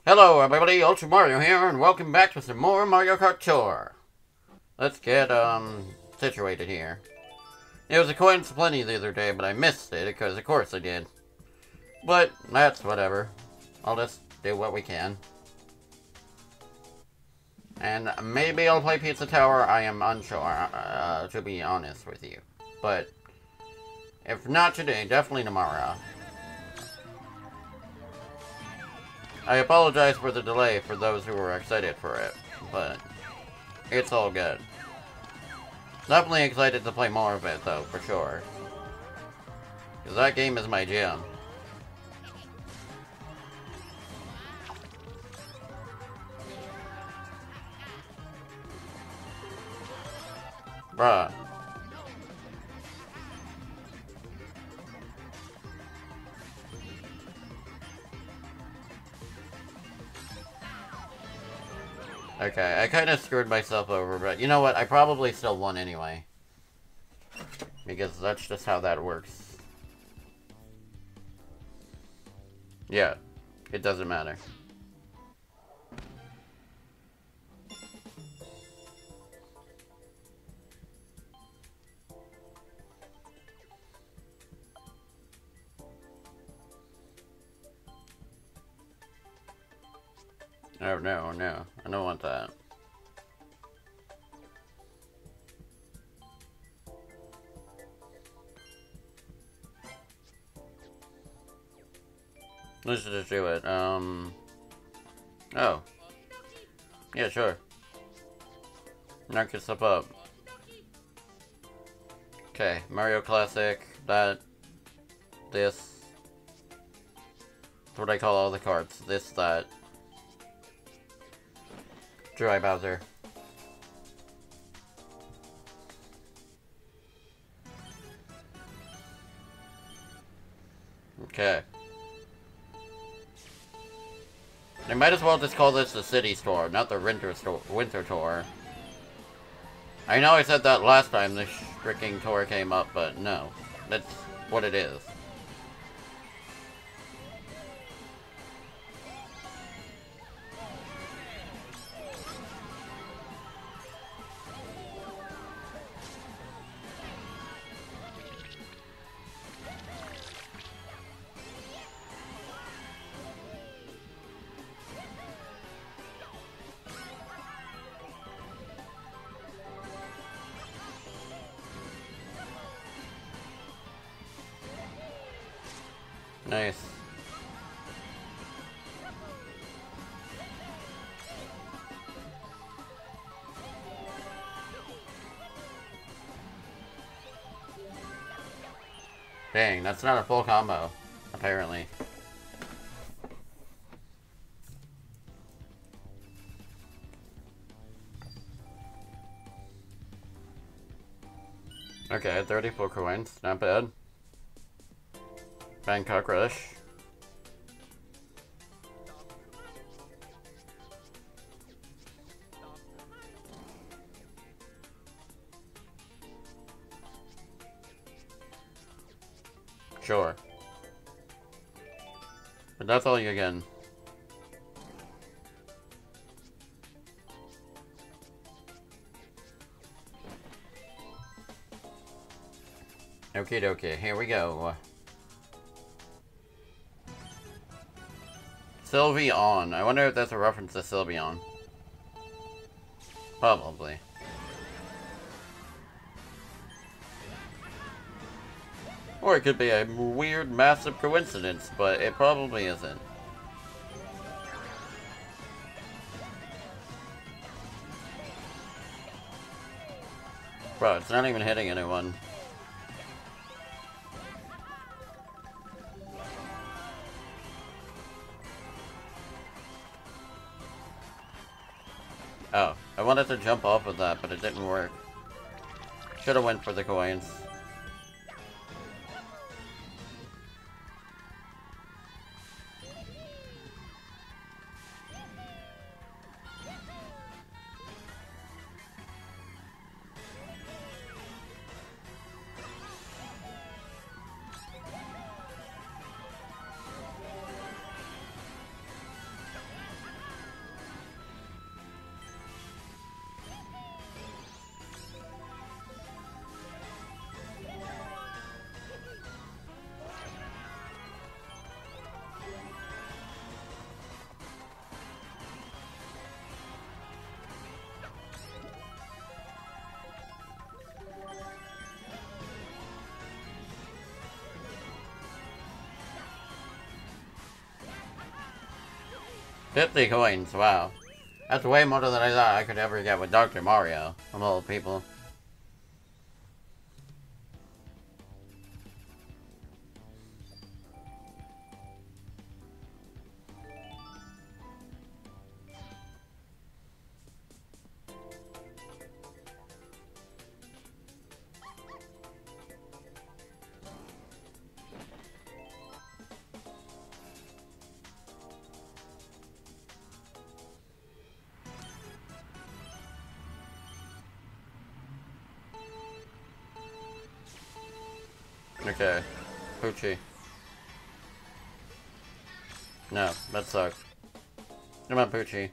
Hello everybody, Ultra Mario here, and welcome back to some more Mario Kart Tour. Let's get, situated here. It was a coins plenty the other day, but I missed it, because of course I did. But, that's whatever. I'll just do what we can. And maybe I'll play Pizza Tower, I am unsure, to be honest with you. But, if not today, definitely tomorrow. I apologize for the delay for those who were excited for it, but it's all good. Definitely excited to play more of it, though, for sure. Because that game is my jam. Bruh. Okay, I kind of screwed myself over, but you know what? I probably still won anyway. Because that's just how that works. Yeah, it doesn't matter. Oh no, no, I don't want that. Let's just do it. Oh. Yeah, sure. Knock yourself up. Okay, Mario Classic, that, this. That's what I call all the cards. This, that. Dry Bowser. Okay. They might as well just call this the City Store, not the Winter Tour. I know I said that last time this freaking tour came up, but no. That's what it is. Nice. Dang, that's not a full combo, apparently. Okay, 34 coins, not bad. Bangkok Rush. Sure. But that's all you're getting. Okie dokie, here we go. Sylveon. I wonder if that's a reference to Sylveon. Probably. Or it could be a weird, massive coincidence, but it probably isn't. Bro, it's not even hitting anyone. Oh, I wanted to jump off of that, but it didn't work. Should've went for the coins. 50 coins, wow. That's way more than I thought I could ever get with Dr. Mario, of all people. Okay. Poochie. No, that sucks. Come on, Poochie.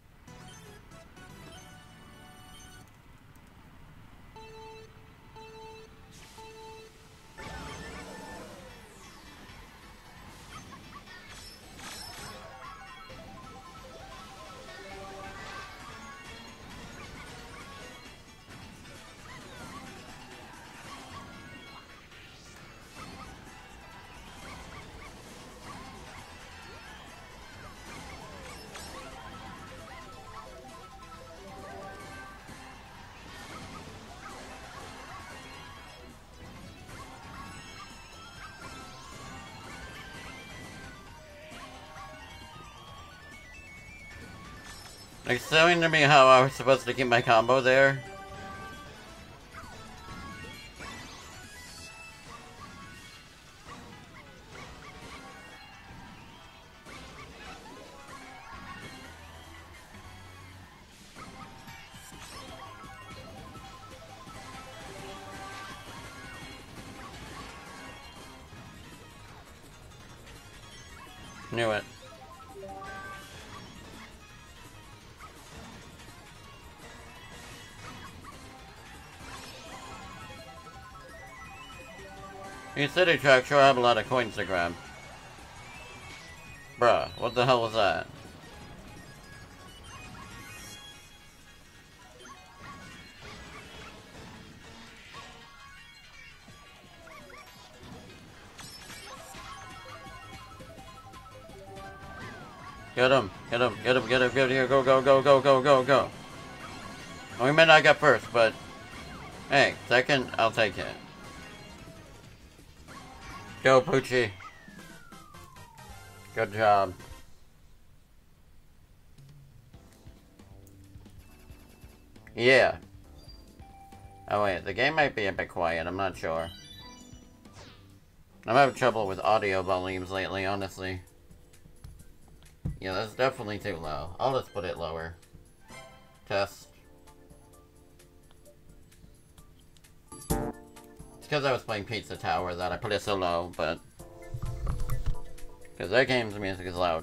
Explain to me how I was supposed to keep my combo there. Knew it. These city tracks sure have a lot of coins to grab. Bruh, what the hell was that? Get him, get him, get him, get him, get here, go, go, go, go, go, go, go. Well, we may not get first, but hey, second, I'll take it. Go, Poochie. Good job. Yeah. Oh wait, the game might be a bit quiet, I'm not sure. I'm having trouble with audio volumes lately, honestly. Yeah, that's definitely too low. I'll just put it lower. Test. It's because I was playing Pizza Tower that I put it so low, but... Because that game's music is loud.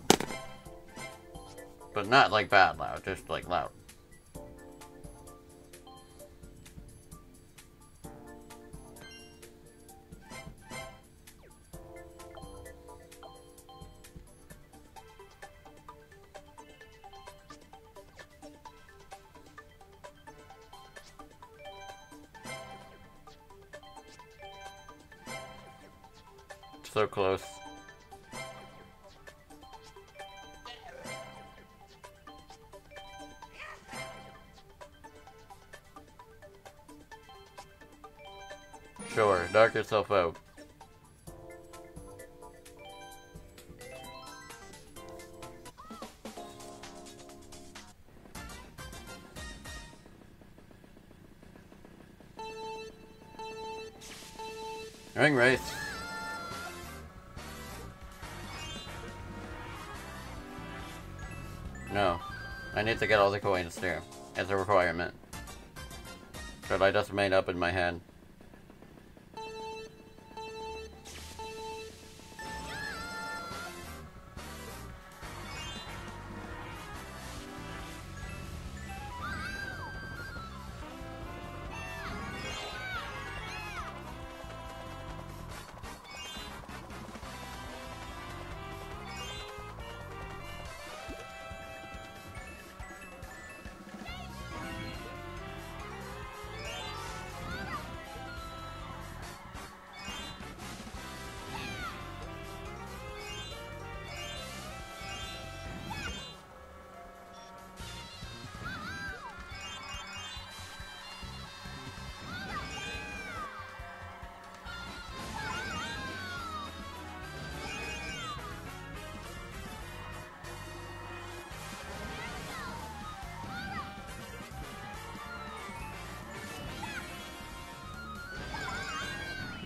But not like bad loud, just like loud. So close. Sure, knock yourself out. Ring race. No. I need to get all the coins too. It's a requirement. But I just made up in my head.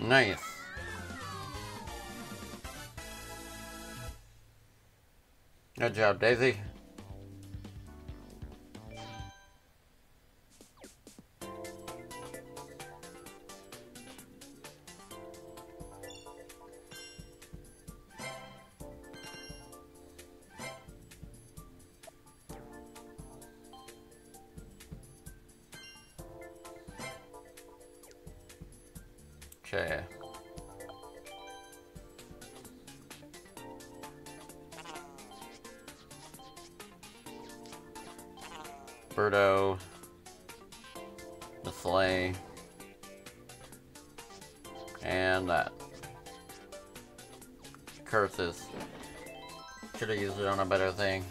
Nice. Good job, Daisy. Okay. Birdo. The sleigh. And that. Curses. Should have used it on a better thing.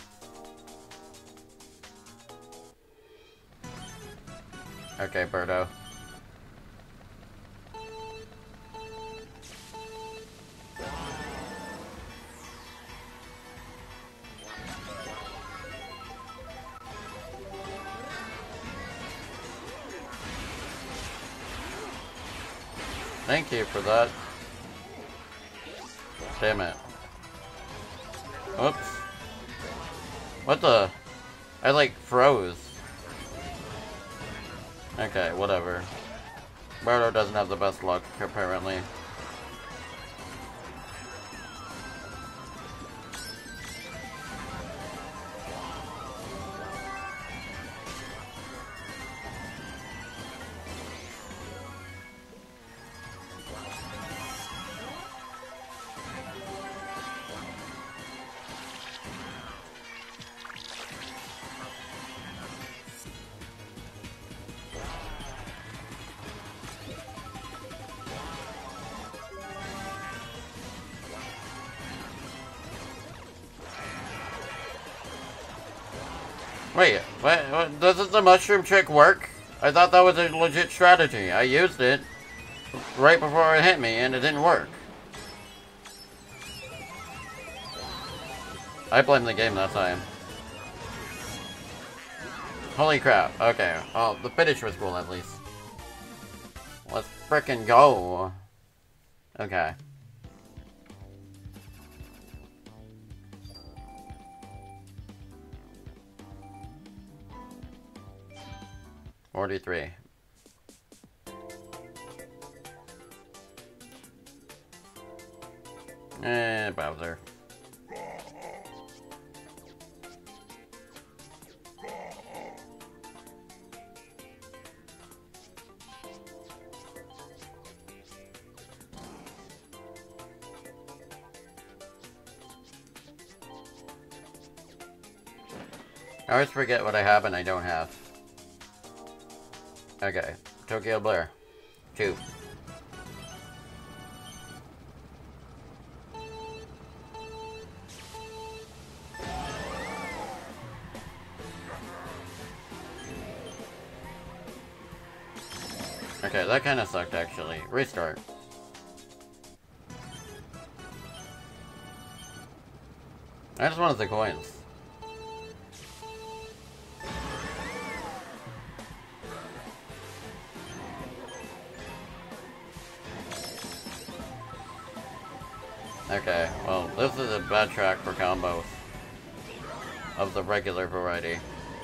Okay, Birdo. Thank you for that. Damn it. Oops. What the? I like froze. Okay, whatever. Birdo doesn't have the best luck, apparently. Wait, what? Doesn't the mushroom trick work? I thought that was a legit strategy. I used it right before it hit me and it didn't work. I blame the game that time. Holy crap. Okay, well, the finish was cool at least. Let's frickin' go. Okay. $43. Bowser. I always forget what I have and I don't have. Okay, Tokyo Blair. 2. Okay, that kind of sucked actually. Restart. I just wanted the coins. Okay, well, this is a bad track for combos of the regular variety.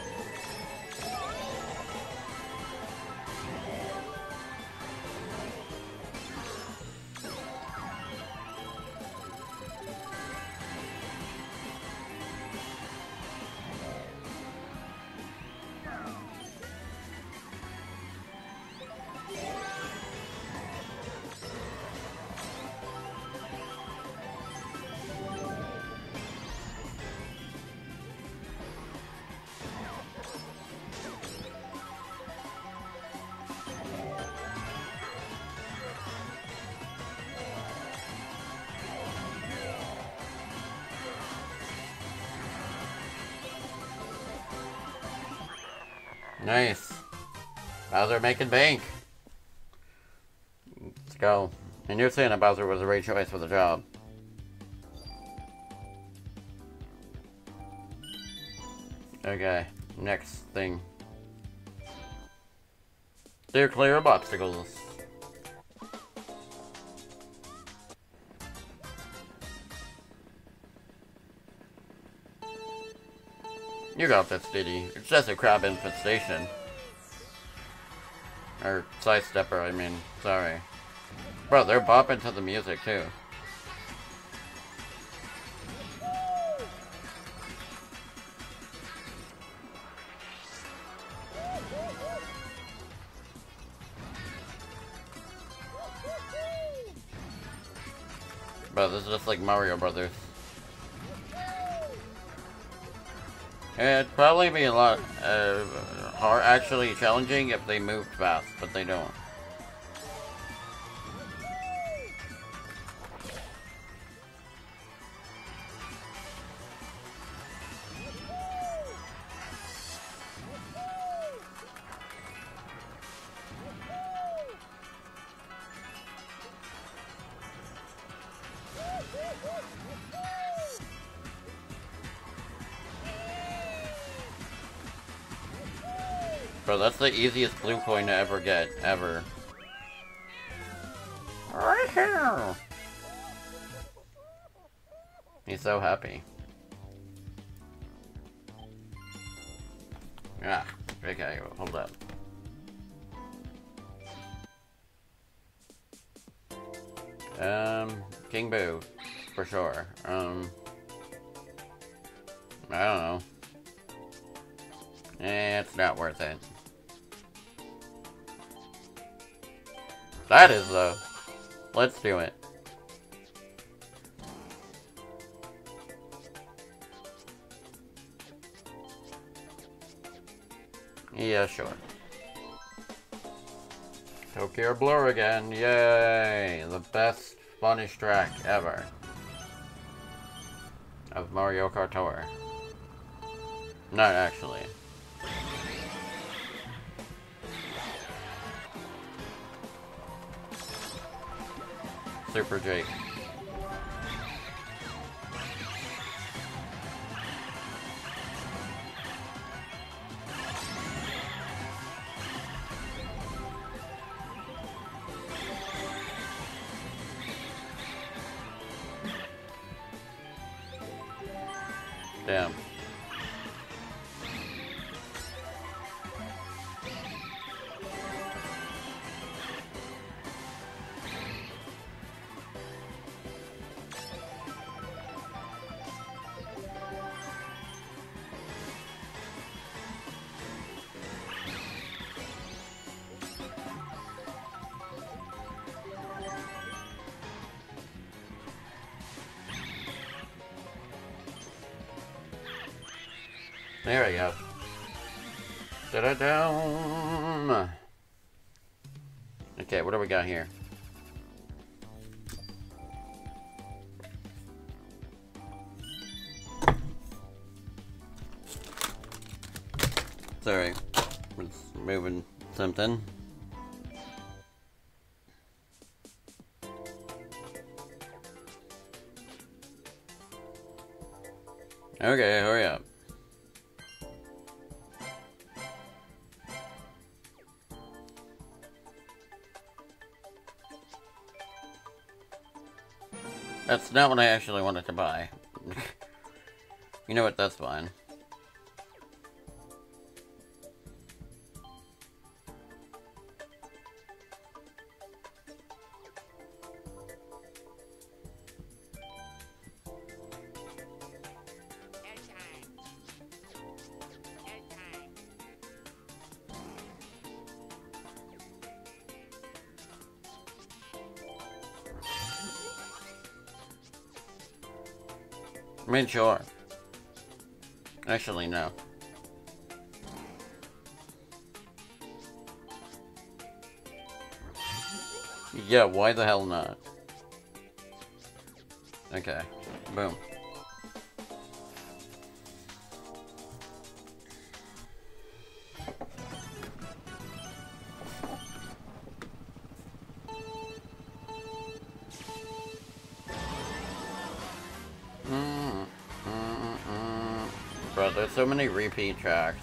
Nice. Bowser making bank. Let's go. I knew Santa Bowser was the right choice for the job. Okay, next thing. Steer clear of obstacles. You got this, Diddy. It's just a crab infestation. Or sidestepper, I mean. Sorry. Bro, they're bopping to the music, too. Bro, this is just like Mario Brothers. It'd probably be a lot hard, actually challenging if they moved fast, but they don't. Bro, that's the easiest blue coin to ever get, ever. Right here! He's so happy. Ah, okay, hold up. King Boo, for sure. I don't know. It's not worth it. That is, though. Let's do it. Yeah, sure. Tokyo Blur again. Yay! The best Spanish track ever. Of Mario Kart Tour. Not actually. Super Jake. Damn. There we go. Da-da-down. Okay, what do we got here? Sorry, was moving something. Okay, hurry up. That's not what I actually wanted to buy. You know what, that's fine. I mean, sure. Actually, no. Yeah, why the hell not? Okay. Boom. Bro, there's so many repeat tracks.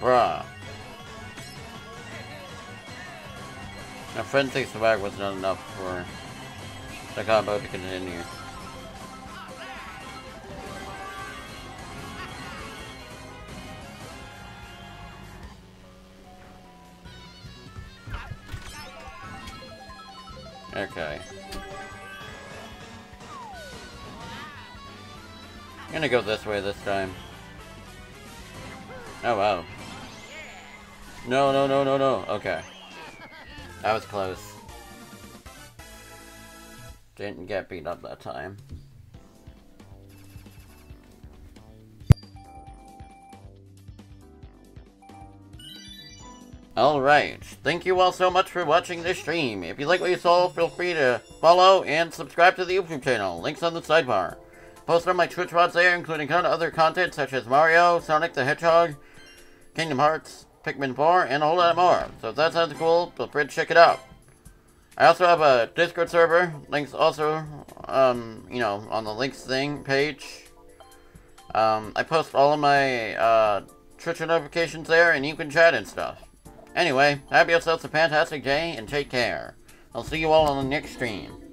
Bruh. A frenzy swag was not enough for the combo to continue. Okay. I'm gonna go this way this time. Oh wow. No, no, no, no, no. Okay. That was close. Didn't get beat up that time. Alright, thank you all so much for watching this stream. If you like what you saw, feel free to follow and subscribe to the YouTube channel. Links on the sidebar. Post on my Twitch VODs there, including other content such as Mario, Sonic the Hedgehog, Kingdom Hearts, Pikmin 4, and a whole lot more. So if that sounds cool, feel free to check it out. I also have a Discord server. Links also, you know, on the links thing page. I post all of my Twitch notifications there, and you can chat and stuff. Anyway, have yourselves a fantastic day, and take care. I'll see you all on the next stream.